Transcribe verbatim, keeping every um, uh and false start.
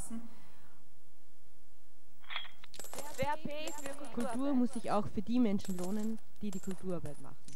lassen. Wer P für Kultur muss sich auch für die Menschen lohnen, die die Kulturarbeit machen.